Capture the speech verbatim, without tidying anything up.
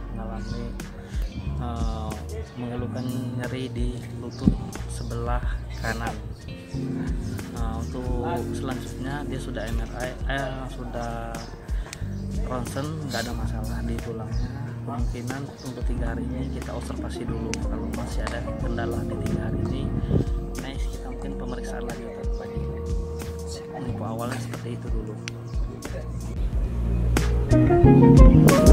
mengalami uh, mengeluhkan nyeri di lutut sebelah kanan. Nah, untuk selanjutnya dia sudah M R I, eh, sudah ronsen, nggak ada masalah di tulangnya. Kemungkinan untuk tiga hari ini kita observasi dulu. Kalau masih ada kendala di tiga hari ini, next kita mungkin pemeriksaan lagi lagi. Info awalnya seperti itu dulu.